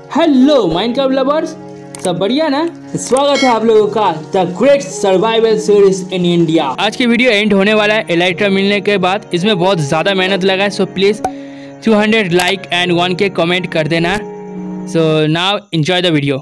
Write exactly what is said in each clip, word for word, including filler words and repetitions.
Hello Minecraft lovers, सब बढ़िया ना। स्वागत है आप लोगों का the great survival series in India. आज की वीडियो एंड होने वाला है एलाइट्रा मिलने के बाद। इसमें बहुत ज़्यादा मेहनत लगा है, so please two hundred like and one K comment कर देना। So now enjoy the video.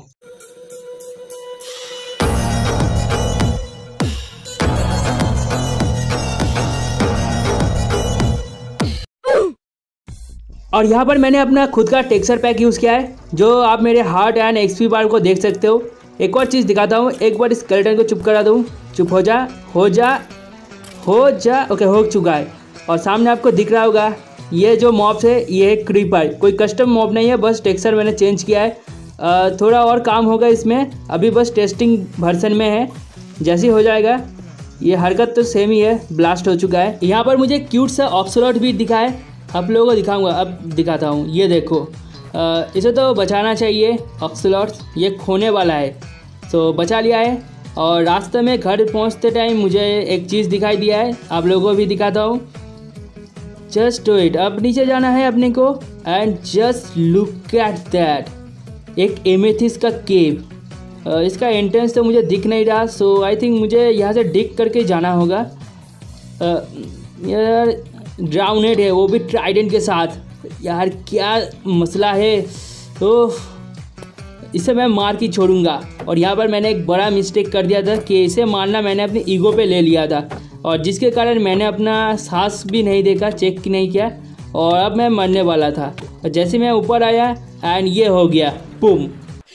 और यहाँ पर मैंने अपना खुद का टेक्सचर पैक यूज़ किया है, जो आप मेरे हार्ट एंड एक्सपी बार को देख सकते हो। एक और चीज़ दिखाता हूँ, एक बार इस स्केलेटन को चुप करा दूँ। चुप हो जा हो जा हो जा ओके, हो चुका है। और सामने आपको दिख रहा होगा ये जो मॉब्स है, ये है क्रीपर। कोई कस्टम मॉब नहीं है, बस टेक्सचर मैंने चेंज किया है। आ, थोड़ा और काम होगा इसमें, अभी बस टेस्टिंग वर्जन में है। जैसे ही हो जाएगा, ये हरकत तो सेम ही है, ब्लास्ट हो चुका है। यहाँ पर मुझे क्यूट सा ऑक्सलॉट भी दिखा है, आप लोगों को दिखाऊंगा। अब दिखाता हूँ, ये देखो। आ, इसे तो बचाना चाहिए ऑक्सलॉट, ये खोने वाला है, तो बचा लिया है। और रास्ते में घर पहुँचते टाइम मुझे एक चीज़ दिखाई दिया है, आप लोगों को भी दिखाता हूँ। Just do it. अब नीचे जाना है अपने को and just look at that, एक एमेथिस का केव। इसका एंट्रेंस तो मुझे दिख नहीं रहा, सो आई थिंक मुझे यहाँ से डिग करके जाना होगा। आ, यार ड्राउनेड है, वो भी ट्राइडेंट के साथ। यार क्या मसला है, तो इसे मैं मार के छोड़ूंगा। और यहाँ पर मैंने एक बड़ा मिस्टेक कर दिया था कि इसे मारना मैंने अपने ईगो पे ले लिया था, और जिसके कारण मैंने अपना सांस भी नहीं देखा, चेक नहीं किया, और अब मैं मरने वाला था। और जैसे मैं ऊपर आया एंड ये हो गया बूम।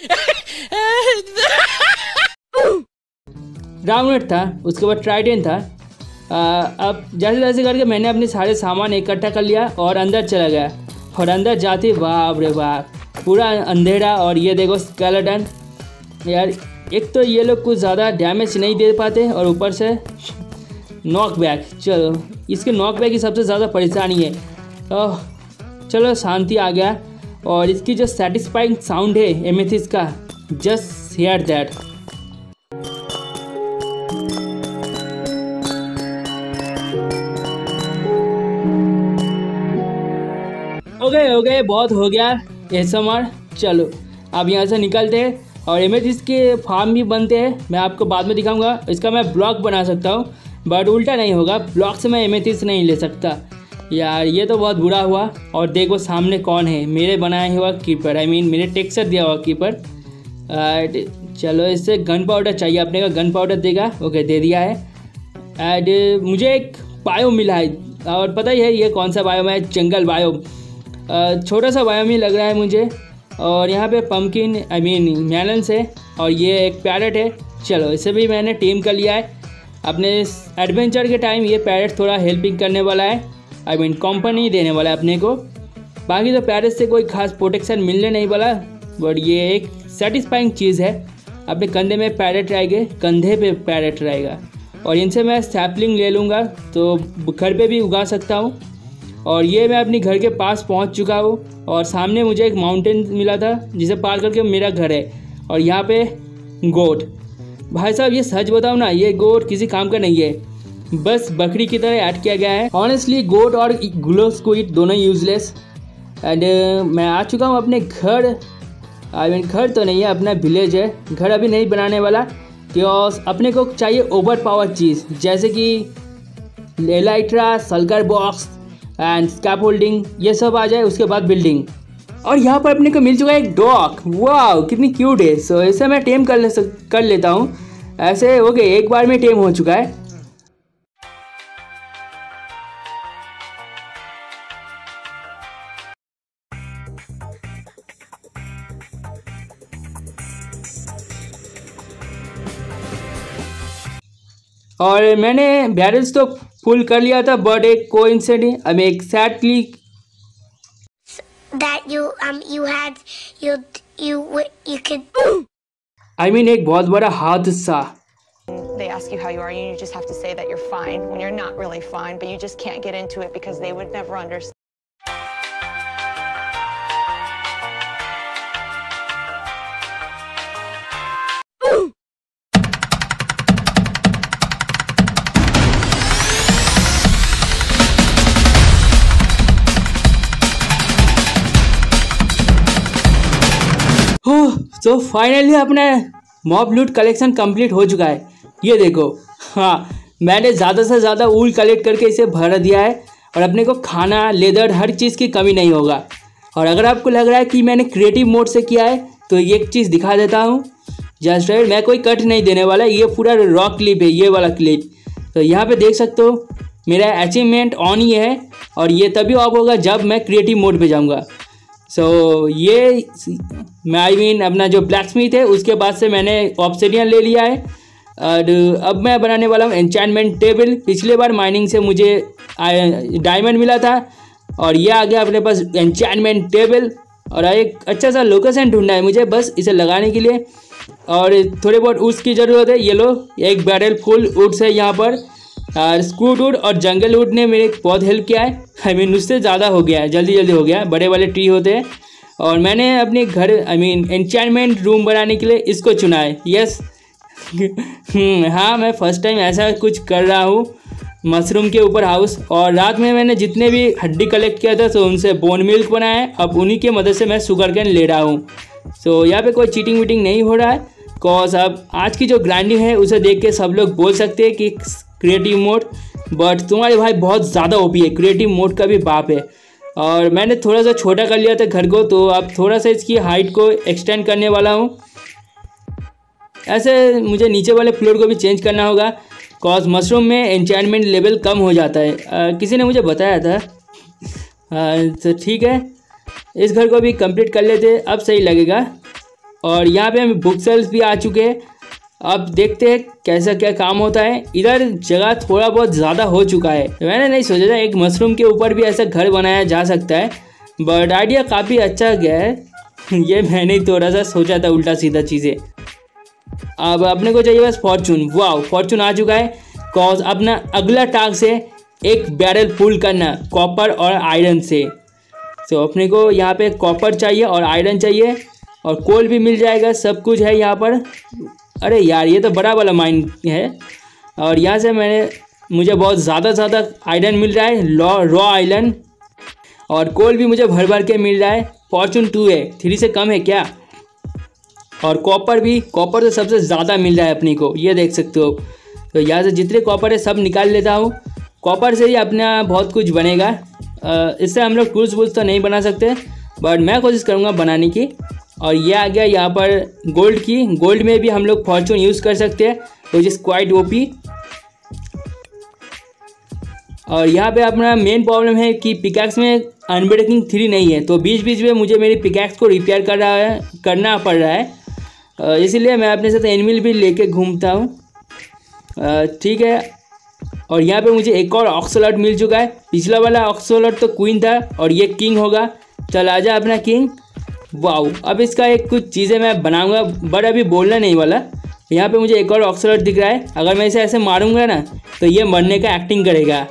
ड्राउनेड था, उसके बाद ट्राइडेंट था। आ, अब जैसे जैसे करके मैंने अपने सारे सामान इकट्ठा कर लिया और अंदर चला गया। और अंदर जाते बाप रे बाप, पूरा अंधेरा। और ये देखो स्केलेटन। यार एक तो ये लोग कुछ ज़्यादा डैमेज नहीं दे पाते, और ऊपर से नॉक बैक। चलो, इसके नॉक बैक की सबसे ज़्यादा परेशानी है। ओह चलो, शांति आ गया। और इसकी जो सेटिस्फाइंग साउंड है एमेथिस का, just hear that. Okay okay, बहुत हो गया एसएमआर। चलो अब यहाँ से निकलते हैं, और एमेथिस के फार्म भी बनते हैं, मैं आपको बाद में दिखाऊंगा। इसका मैं ब्लॉक बना सकता हूँ, बट उल्टा नहीं होगा, ब्लॉक से मैं एमेथिस नहीं ले सकता। यार ये तो बहुत बुरा हुआ। और देखो सामने कौन है, मेरे बनाया हुआ कीपर, आई मीन मेरे टेक्सचर दिया हुआ कीपर। चलो, इससे गन पाउडर चाहिए अपने का, गन पाउडर देगा। ओके, दे दिया है। एंड मुझे एक बायो मिला है, और पता ही है ये कौन सा बायो है, जंगल बायो। छोटा सा बायो ही लग रहा है मुझे। और यहाँ पे पंपकिन आई मीन मेलन्स है, और ये एक पैरेट है। चलो, इसे भी मैंने टीम कर लिया है। अपने एडवेंचर के टाइम ये पैरेट थोड़ा हेल्पिंग करने वाला है, आई मीन कंपनी देने वाला है अपने को। बाकी तो पैरेट से कोई खास प्रोटेक्शन मिलने नहीं वाला, बट ये एक सेटिस्फाइंग चीज़ है। अपने कंधे में पैरेट रहेंगे, कंधे पे पैरेट रहेगा। और इनसे मैं सैपलिंग ले लूँगा, तो घर पे भी उगा सकता हूँ। और ये मैं अपनी घर के पास पहुंच चुका हूँ, और सामने मुझे एक माउंटेन मिला था, जिसे पार करके मेरा घर है। और यहाँ पे गोट, भाई साहब ये सच बताऊँ ना, ये गोट किसी काम का नहीं है, बस बकरी की तरह ऐड किया गया है। ऑनेस्टली गोट और ग्लो स्क्विड दोनों यूजलेस। एंड मैं आ चुका हूँ अपने घर। आई मीन घर तो नहीं है, अपना विलेज है। घर अभी नहीं बनाने वाला, क्योंकि अपने को चाहिए ओवर पावर चीज़, जैसे कि elytra, shulker box and scaffolding, ये सब आ जाए, उसके बाद बिल्डिंग। और यहाँ पर अपने को मिल चुका है एक डॉग। वाह कितनी क्यूट है। सो इसे मैं टेम कर ले कर लेता हूँ। ऐसे ओके, एक बार में टेम हो चुका है। और मैंने बैरल्स तो फुल कर लिया था, बट एक coincident I mean exactly that you um you had you you you could I mean एक बहुत बड़ा हादसा। They ask you how you are, and you just have to say that you're fine when you're not really fine, but you just can't get into it because they would never understand. ओह, तो finally अपना mob लूट collection complete हो चुका है। ये देखो, हाँ मैंने ज़्यादा से ज़्यादा ऊल कलेक्ट करके इसे भर दिया है और अपने को खाना, लेदर, हर चीज़ की कमी नहीं होगा। और अगर आपको लग रहा है कि मैंने क्रिएटिव मोड से किया है तो ये एक चीज़ दिखा देता हूँ। जस्ट राइट, मैं कोई कट नहीं देने वाला, ये पूरा रॉ क्लिप है, ये वाला क्लिप। तो यहाँ पे देख सकते हो मेरा अचीवमेंट ऑन ही है और ये तभी ऑफ होगा जब मैं क्रिएटिव मोड पे जाऊँगा। सो so, ये मैं आई मीन अपना जो ब्लैक स्मिथ है उसके बाद से मैंने ऑब्सिडियन ले लिया है और अब मैं बनाने वाला हूँ एन्चेंटमेंट टेबल। पिछले बार माइनिंग से मुझे डायमंड मिला था और ये आ गया अपने पास एन्चेंटमेंट टेबल। और एक अच्छा सा लोकेशन ढूंढना है मुझे बस इसे लगाने के लिए, और थोड़े बहुत वुड्स की ज़रूरत है। ये लो, एक बैरल फुल वुड्स है यहाँ पर, और स्कूट वुड और जंगल वुड ने मेरे बहुत हेल्प किया है। आई मीन उससे ज़्यादा हो गया है, जल्दी जल्दी हो गया है, बड़े वाले ट्री होते हैं। और मैंने अपने घर आई मीन एन्चेंटमेंट रूम बनाने के लिए इसको चुना है। यस हाँ, मैं फर्स्ट टाइम ऐसा कुछ कर रहा हूँ, मशरूम के ऊपर हाउस। और रात में मैंने जितने भी हड्डी कलेक्ट किया था तो उनसे बोन मिल्क बनाया है, अब उन्हीं की मदद से मैं शुगर कैन ले रहा हूँ। सो so, यहाँ पे कोई चीटिंग वीटिंग नहीं हो रहा है, कॉज अब आज की जो ग्राइंडिंग है उसे देख के सब लोग बोल सकते हैं कि क्रिएटिव मोड, बट तुम्हारे भाई बहुत ज़्यादा ओपी है, क्रिएटिव मोड का भी बाप है। और मैंने थोड़ा सा छोटा कर लिया था घर को, तो अब थोड़ा सा इसकी हाइट को एक्सटेंड करने वाला हूँ। ऐसे मुझे नीचे वाले फ्लोर को भी चेंज करना होगा, कॉज मशरूम में एन्चेंटमेंट लेवल कम हो जाता है, आ, किसी ने मुझे बताया था। तो ठीक है, इस घर को भी कंप्लीट कर लेते, अब सही लगेगा। और यहाँ पे हम बुक सेल्स भी आ चुके हैं, अब देखते हैं कैसा क्या काम होता है। इधर जगह थोड़ा बहुत ज़्यादा हो चुका है, मैंने नहीं सोचा था एक मशरूम के ऊपर भी ऐसा घर बनाया जा सकता है, बट आइडिया काफ़ी अच्छा गया है। ये मैंने थोड़ा सा सोचा था उल्टा सीधा चीज़ें। अब अपने को चाहिए बस फॉर्चून। वाओ, फॉर्चून आ चुका है। कॉज अपना अगला टास्क है एक बैरल फुल करना कॉपर और आयरन से। तो अपने को यहाँ पे कॉपर चाहिए और आयरन चाहिए और कोल भी मिल जाएगा, सब कुछ है यहाँ पर। अरे यार, ये तो बड़ा वाला माइन है और यहाँ से मैंने मुझे बहुत ज़्यादा ज़्यादा आयरन मिल रहा है, लॉ रॉ आयरन, और कोल भी मुझे भर भर के मिल रहा है। फॉर्चून टू है, थ्री से कम है क्या? और कॉपर भी, कॉपर तो सबसे ज़्यादा मिल रहा है अपनी को, ये देख सकते हो। तो यहाँ से जितने कॉपर है सब निकाल लेता हूँ, कॉपर से ही अपना बहुत कुछ बनेगा। इससे हम लोग टूल्स वूल्स तो नहीं बना सकते, बट मैं कोशिश करूँगा बनाने की। और ये आ गया यहाँ पर गोल्ड की, गोल्ड में भी हम लोग फॉर्चून यूज़ कर सकते हैं, विच इज़ क्वाइट ओपी। और यहाँ पे अपना मेन प्रॉब्लम है कि पिकैक्स में अनब्रेकिंग थ्री नहीं है, तो बीच बीच में मुझे मेरी पिकैक्स को रिपेयर कर रहा है करना पड़ रहा है, इसीलिए मैं अपने साथ एनिमल भी लेके घूमता हूँ। ठीक है, और यहाँ पे मुझे एक और ऑक्सोलट मिल चुका है। पिछला वाला ऑक्सोलट तो क्वीन था और ये किंग होगा। चल आजा अपना किंग। वाओ, अब इसका एक कुछ चीज़ें मैं बनाऊंगा, बट अभी बोलना नहीं वाला। यहाँ पे मुझे एक और ऑक्सोलट दिख रहा है, अगर मैं इसे ऐसे मारूंगा ना तो ये मरने का एक्टिंग करेगा।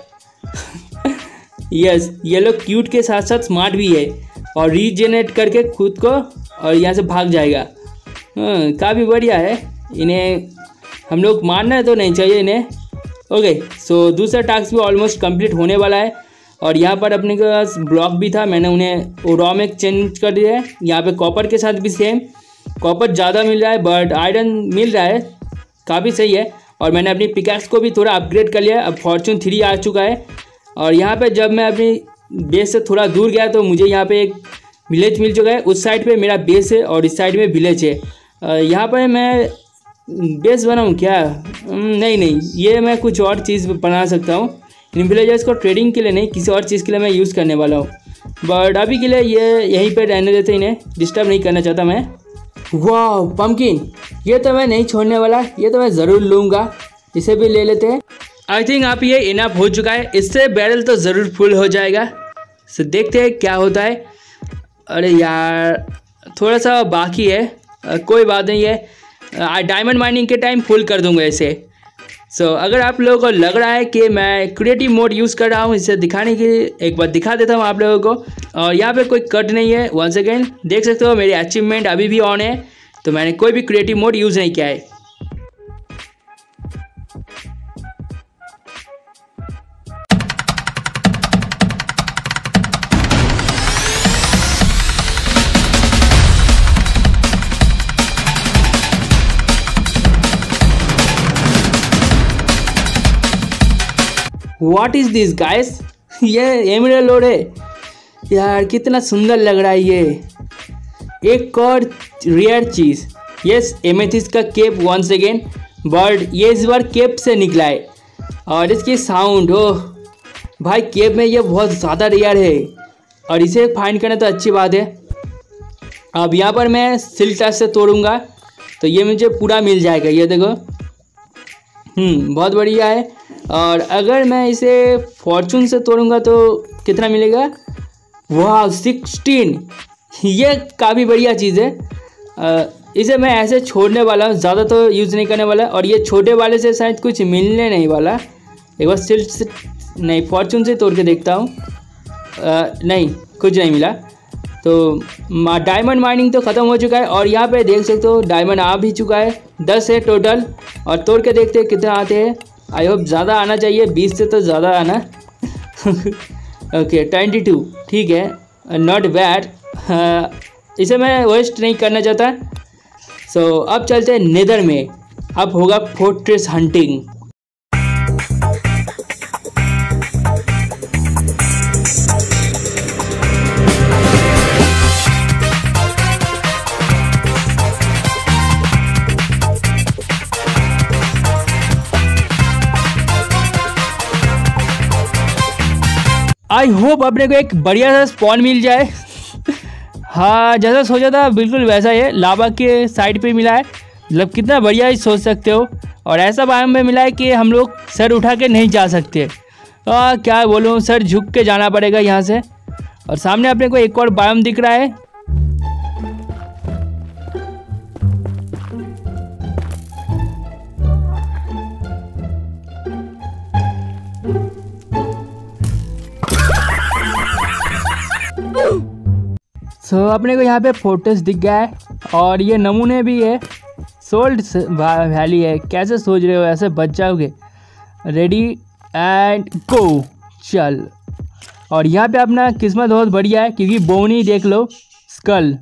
यस, ये लोग क्यूट के साथ साथ स्मार्ट भी है और रीजेनरेट करके खुद को और यहाँ से भाग जाएगा। काफ़ी बढ़िया है, इन्हें हम लोग मारना तो नहीं चाहिए इन्हें। ओके, सो दूसरा टास्क भी ऑलमोस्ट कंप्लीट होने वाला है। और यहाँ पर अपने के पास ब्लॉक भी था, मैंने उन्हें रॉ में चेंज कर दिया है। यहाँ पे कॉपर के साथ भी सेम, कॉपर ज़्यादा मिल रहा है बट आयरन मिल रहा है, काफ़ी सही है। और मैंने अपनी पिकैक्स को भी थोड़ा अपग्रेड कर लिया है, अब फॉर्चून थ्री आ चुका है। और यहाँ पे जब मैं अपनी बेस से थोड़ा दूर गया तो मुझे यहाँ पे एक विलेज मिल चुका है। उस साइड पे मेरा बेस है और इस साइड में विलेज है। यहाँ पर मैं बेस बनाऊँ क्या? नहीं नहीं, ये मैं कुछ और चीज़ बना सकता हूँ। इन विलेजर्स को ट्रेडिंग के लिए नहीं, किसी और चीज़ के लिए मैं यूज़ करने वाला हूँ, बट अभी के लिए ये यहीं पे रहने देते, इन्हें डिस्टर्ब नहीं करना चाहता मैं। वाह पम्पकिन, ये तो मैं नहीं छोड़ने वाला, ये तो मैं ज़रूर लूँगा। इसे भी ले लेते हैं। आई थिंक आप ये इनफ हो चुका है, इससे बैरल तो ज़रूर फुल हो जाएगा। सो देखते हैं क्या होता है। अरे यार, थोड़ा सा बाकी है, आ, कोई बात नहीं है, डायमंड माइनिंग के टाइम फुल कर दूंगा इसे। सो so, अगर आप लोगों को लग रहा है कि मैं क्रिएटिव मोड यूज़ कर रहा हूँ, इसे दिखाने के लिए एक बार दिखा देता हूँ आप लोगों को। और यहाँ पे कोई कट नहीं है, वन सेकेंड देख सकते हो, मेरी अचीवमेंट अभी भी ऑन है, तो मैंने कोई भी क्रिएटिव मोड यूज़ नहीं किया है। व्हाट इज़ दिस गाइस, ये एमराल्ड ओर है यार, कितना सुंदर लग रहा है ये। एक और रेयर चीज़, यस एमेथिस्ट का केप वंस अगेन बर्ड, ये इस बार केप से निकला है। और इसकी साउंड, ओह भाई केप में ये बहुत ज़्यादा रेयर है और इसे फाइंड करना तो अच्छी बात है। अब यहाँ पर मैं सिल्क टच से तोड़ूंगा तो ये मुझे पूरा मिल जाएगा, ये देखो हम्म बहुत बढ़िया है। और अगर मैं इसे फॉर्चून से तोड़ूंगा तो कितना मिलेगा, वाह सिक्सटीन, ये काफ़ी बढ़िया चीज़ है। आ, इसे मैं ऐसे छोड़ने वाला हूँ, ज़्यादा तो यूज़ नहीं करने वाला। और ये छोटे वाले से शायद कुछ मिलने नहीं वाला, एक बार सिल्क से नहीं फॉर्चून से तोड़ के देखता हूँ। नहीं कुछ नहीं मिला, तो डायमंड माइनिंग तो ख़त्म हो चुका है। और यहाँ पे देख सकते हो डायमंड आ भी चुका है, दस है टोटल। और तोड़ के देखते हैं कितने आते हैं, आई होप ज़्यादा आना चाहिए, बीस से तो ज़्यादा आना। ओके ट्वेंटी टू, ठीक है, नॉट बैड। इसे मैं वेस्ट नहीं करना चाहता। सो so, अब चलते हैं नेदर में, अब होगा फोर्ट्रेस हंटिंग। आई होप अपने को एक बढ़िया सा स्पॉन मिल जाए। हाँ जैसा सोचा था बिल्कुल वैसा ही है, लावा के साइड पे मिला है, मतलब कितना बढ़िया ही सोच सकते हो। और ऐसा बायोम में मिला है कि हम लोग सर उठा के नहीं जा सकते, आ, क्या बोलूँ, सर झुक के जाना पड़ेगा यहाँ से। और सामने अपने को एक और बायोम दिख रहा है। सो so, अपने को यहाँ पे फोटोस दिख गया है और ये नमूने भी है। सोल्ड वैली है, कैसे सोच रहे हो, ऐसे बच जाओगे। रेडी एंड गो, चल। और यहाँ पे अपना किस्मत बहुत बढ़िया है क्योंकि बोनी देख लो, स्कल।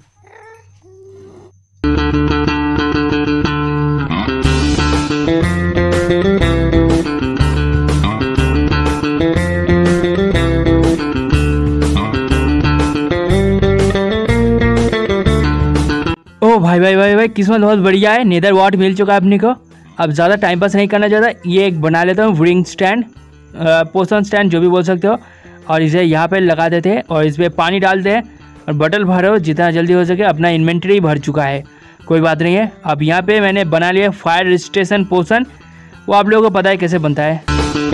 ओ भाई भाई भाई भाई किस्मत बहुत बढ़िया है, नेदर वॉट मिल चुका है अपने को। अब ज़्यादा टाइम पास नहीं करना चाहता, ये एक बना लेता हूँ रिंग स्टैंड, पोशन स्टैंड जो भी बोल सकते हो। और इसे यहाँ पे लगा देते हैं और इस पर पानी डालते हैं और बटल भरो जितना जल्दी हो सके। अपना इन्वेंटरी भर चुका है, कोई बात नहीं है। अब यहाँ पे मैंने बना लिया फायर रजिस्ट्रेशन पोशन, वो आप लोगों को पता है कैसे बनता है।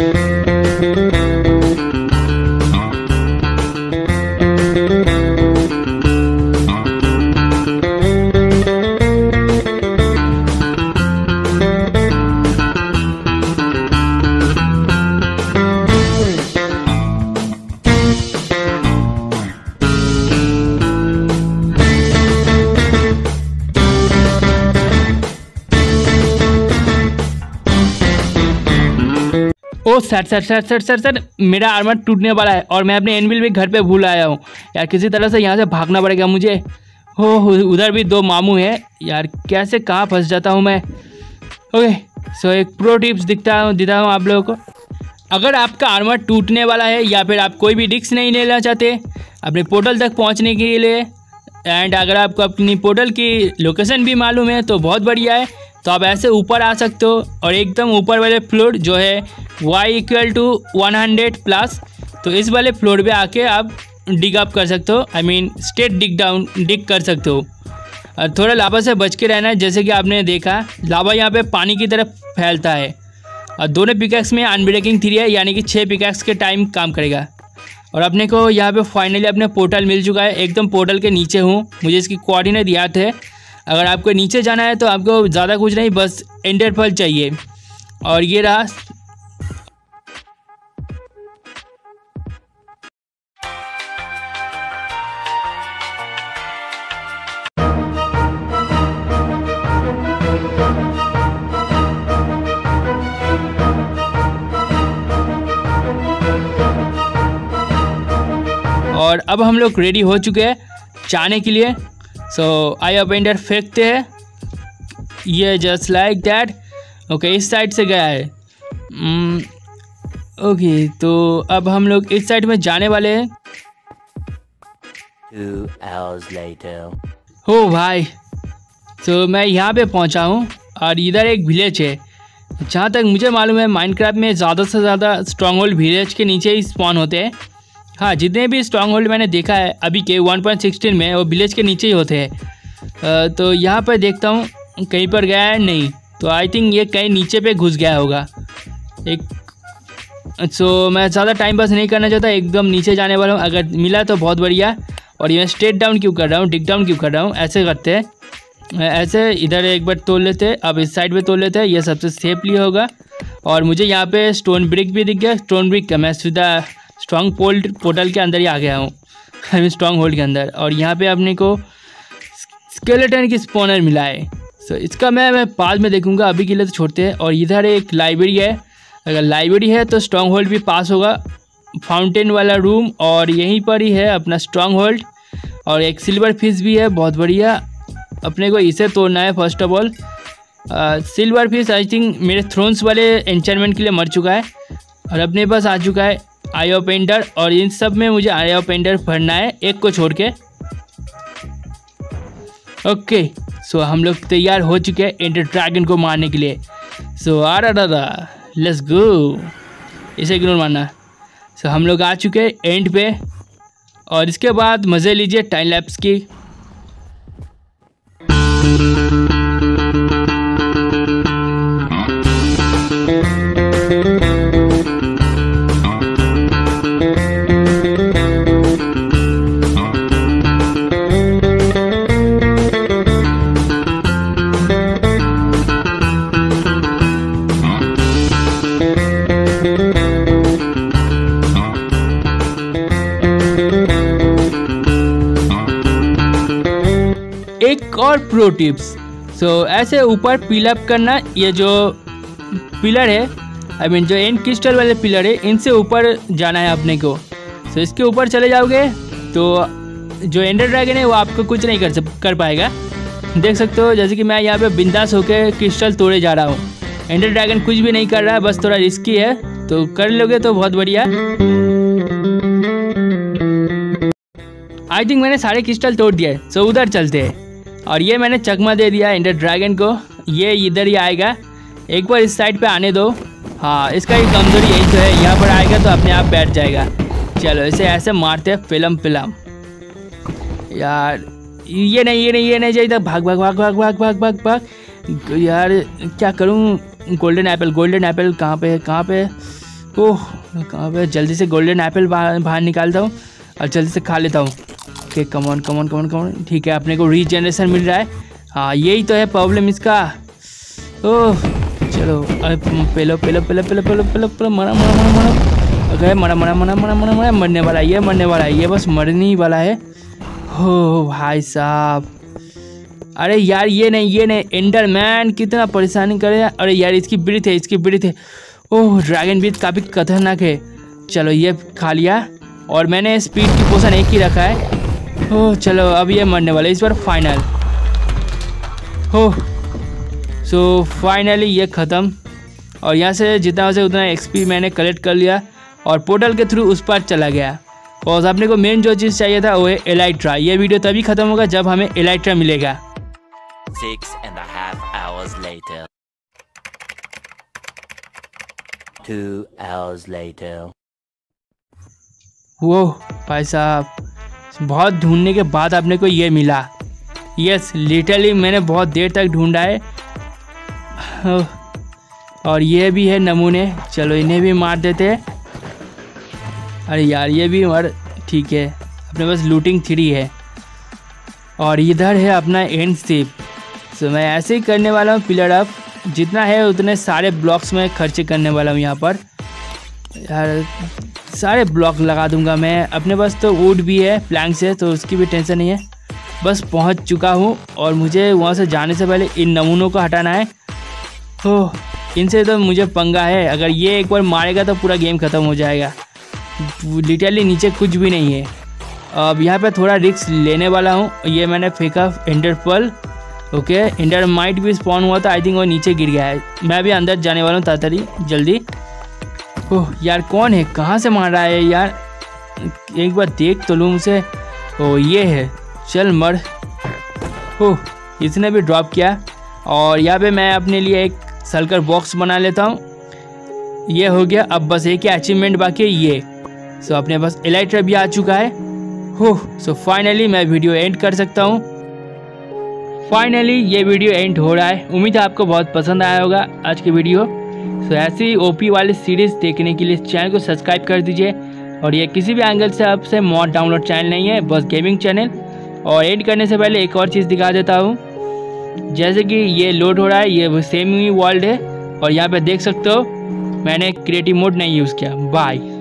Oh sir sir sir sir sir sir मेरा आर्मर टूटने वाला है और मैं अपने एनविल भी घर पे भूल आया हूँ यार, किसी तरह से यहाँ से भागना पड़ेगा मुझे। हो उधर भी दो मामू हैं यार, कैसे कहाँ फंस जाता हूँ मैं। ओके सो एक प्रो टिप्स दिखता हूँ देता हूँ आप लोगों को। अगर आपका आर्मर टूटने वाला है या फिर आप कोई भी रिस्क नहीं लेना चाहते अपने पोर्टल तक पहुँचने के लिए, एंड अगर आपको अपनी पोर्टल की लोकेशन भी मालूम है तो बहुत बढ़िया है। तो आप ऐसे ऊपर आ सकते हो और एकदम ऊपर वाले फ्लोर जो है y equal to one hundred plus, तो इस वाले फ्लोर पे आके आप डिग अप कर सकते हो, I mean straight dig down dig कर सकते हो। और थोड़ा लावा से बच के रहना है, जैसे कि आपने देखा लावा यहाँ पे पानी की तरफ फैलता है। और दोनों पिकैक्स में अनब्रेकिंग थ्री है, यानी कि छः पिकैक्स के टाइम काम करेगा। और अपने को यहाँ पे फाइनली अपने पोर्टल मिल चुका है, एकदम पोर्टल के नीचे हूँ, मुझे इसकी कोऑर्डिनेट याद है। अगर आपको नीचे जाना है तो आपको ज़्यादा कुछ नहीं, बस एंटर पर्ल चाहिए। और ये रहा और अब हम लोग रेडी हो चुके हैं जाने के लिए। सो आई अब एंडर फेंकते हैं, ये जस्ट लाइक दैट। ओके इस साइड से गया है, ओके, तो अब हम लोग इस साइड में जाने वाले हैं। Two hours later. हो भाई, तो मैं यहाँ पे पहुँचा हूँ और इधर एक विलेज है। जहाँ तक मुझे मालूम है माइनक्राफ्ट में ज़्यादा से ज़्यादा स्ट्रॉन्ग होल्ड विलेज के नीचे ही स्पॉन होते हैं। हाँ, जितने भी स्ट्रॉन्ग होल्ड मैंने देखा है अभी के वन पॉइंट सिक्सटीन में, वो विलेज के नीचे ही होते हैं। तो यहाँ पर देखता हूँ कहीं पर गया है नहीं, तो आई थिंक ये कहीं नीचे पे घुस गया होगा एक। सो मैं ज़्यादा टाइम पास नहीं करना चाहता, एकदम नीचे जाने वाला हूँ। अगर मिला तो बहुत बढ़िया। और ये स्ट्रेट डाउन क्यों कर रहा हूँ, डिग डाउन क्यों कर रहा हूँ, ऐसे करते हैं। ऐसे इधर एक बार तोड़ लेते हैं, अब इस साइड पे तोड़ लेते हैं, ये सबसे सेफली होगा। और मुझे यहाँ पे स्टोन ब्रिक भी दिख गया। स्टोन ब्रिक का मैं सीधा स्ट्रॉन्ग पोल्ट पोर्टल के अंदर ही आ गया हूँ, स्ट्रॉन्ग होल्ड के अंदर। और यहाँ पे अपने को स्केलेटन की स्पॉनर मिला है। सो इसका मैं मैं बाद में देखूँगा, अभी के लिए तो छोड़ते हैं। और इधर एक लाइब्रेरी है, अगर लाइब्रेरी है तो स्ट्रॉन्ग होल्ड भी पास होगा। फाउंटेन वाला रूम, और यहीं पर ही है अपना स्ट्रॉन्ग होल्ड। और एक सिल्वर फिश भी है, बहुत बढ़िया। अपने को इसे तोड़ना है first of all. Silverfish I think मेरे थ्रोन्स वाले एंचेंटमेंट के लिए मर चुका है और अपने पास आ चुका है आई ऑफ एंडर। और इन सब में मुझे आई ऑफ एंडर भरना है, एक को छोड़ के। ओके, सो हम लोग तैयार हो चुके हैं एंडर ड्रैगन को मारने के लिए। सो आ रहा था, लेट्स गो। इसे इग्नोर मारना। सो हम लोग आ चुके हैं एंड पे, और इसके बाद मज़े लीजिए टाइम लैप्स की। एक और प्रो टिप्स। सो ऐसे ऊपर पिल अप करना, ये जो पिलर है, आई मीन जो एंड क्रिस्टल वाले पिलर है, इनसे ऊपर जाना है अपने को। सो इसके ऊपर चले जाओगे तो जो एंडर ड्रैगन है वो आपको कुछ नहीं कर सक कर पाएगा। देख सकते हो, जैसे कि मैं यहाँ पे बिंदास होकर क्रिस्टल तोड़े जा रहा हूँ। एंडर ड्रैगन कुछ भी नहीं कर रहा है, बस थोड़ा रिस्की है, तो कर लोगे तो बहुत बढ़िया। आई थिंक मैंने सारे क्रिस्टल तोड़ दिए। सो उधर चलते हैं। और ये मैंने चकमा दे दिया एंडर ड्रैगन को, ये इधर ही आएगा। एक बार इस साइड पे आने दो। हाँ, इसका ही कमजोरी यही तो है, यहाँ पर आएगा तो अपने आप बैठ जाएगा। चलो इसे ऐसे मारते हैं, फिल्म फिल्म। यार ये नहीं ये नहीं ये नहीं चाहिए, भाग भाग भाग भाग भाग भाग भाग भाग। यार क्या करूँ, गोल्डन एप्पल गोल्डन एप्पल कहाँ पे कहाँ पे ओह कहाँ पे, जल्दी से गोल्डन एप्पल बाहर निकालता हूँ और जल्दी से खा लेता हूँ। Okay, come on come on come on come on. ठीक है, अपने को रीजनरेशन मिल रहा है। हाँ, यही तो है प्रॉब्लम इसका। ओह चलो, अरे पेलो पेलो पेलो पेलो पेलो पेलो पेलो मरा मरा मरा मरा अगर मरा मरा मरा मरा मरा मरा मरने वाला है, ये मरने वाला है, ये बस मरने ही वाला है। हो भाई साहब, अरे यार ये नहीं ये नहीं, एंडर मैन कितना परेशानी करे। अरे यार इसकी ब्रीथ है इसकी ब्रीथ है। ओह, ड्रैगन ब्रीथ काफ़ी खतरनाक है। चलो ये खा लिया, और मैंने स्पीड की पोशन एक ही रखा है। ओह चलो, अब ये मरने वाला है इस बार फाइनल। हो सो फाइनली ये ख़त्म। और यहाँ से जितना हो सके उतना एक्सपी मैंने कलेक्ट कर लिया और पोर्टल के थ्रू उस पर चला गया। और अपने को मेन जो चीज़ चाहिए था वो है एलाइट्रा। ये वीडियो तभी ख़त्म होगा जब हमें एलाइट्रा मिलेगा। Six and a half hours later. Two hours later. वो भाई साहब, बहुत ढूंढने के बाद अपने को ये मिला। यस, लिटरली मैंने बहुत देर तक ढूंढा है। और ये भी है नमूने, चलो इन्हें भी मार देते हैं। अरे यार ये भी मर, ठीक है, अपने पास लूटिंग थ्री है। और इधर है अपना एंड शिप। सो मैं ऐसे ही करने वाला हूँ, पिलर अप जितना है उतने सारे ब्लॉक्स में खर्चे करने वाला हूँ। यहाँ पर यार सारे ब्लॉक लगा दूंगा मैं। अपने पास तो वुड भी है प्लैंक से, तो उसकी भी टेंशन नहीं है। बस पहुँच चुका हूँ और मुझे वहाँ से जाने से पहले इन नमूनों को हटाना है। ओह, इनसे तो मुझे पंगा है, अगर ये एक बार मारेगा तो पूरा गेम ख़त्म हो जाएगा। लिटरली नीचे कुछ भी नहीं है। अब यहाँ पे थोड़ा रिस्क लेने वाला हूँ। ये मैंने फेंका Ender pearl. Okay, endermite भी स्पॉन हुआ था, आई थिंक वो नीचे गिर गया है। मैं भी अंदर जाने वाला हूँ तातरी जल्दी। ओह यार कौन है, कहाँ से मार रहा है यार, एक बार देख तो लूँ उसे। ओह ये है, चल मर। ओह इसने भी ड्रॉप किया। और यहाँ पे मैं अपने लिए एक सल्कर बॉक्स बना लेता हूँ। ये हो गया, अब बस एक ही अचीवमेंट बाकी है ये। सो अपने पास एलाइट्रा भी आ चुका है। हो सो फाइनली मैं वीडियो एंड कर सकता हूँ। फाइनली ये वीडियो एंड हो रहा है। उम्मीद है आपको बहुत पसंद आया होगा आज की वीडियो। सो ऐसी ओपी वाली सीरीज़ देखने के लिए चैनल को सब्सक्राइब कर दीजिए। और ये किसी भी एंगल से आपसे मॉड डाउनलोड चैनल नहीं है, बस गेमिंग चैनल। और एंड करने से पहले एक और चीज़ दिखा देता हूँ। जैसे कि ये लोड हो रहा है, ये सेम ही वर्ल्ड है और यहाँ पे देख सकते हो मैंने क्रिएटिव मोड नहीं यूज़ किया। बाय।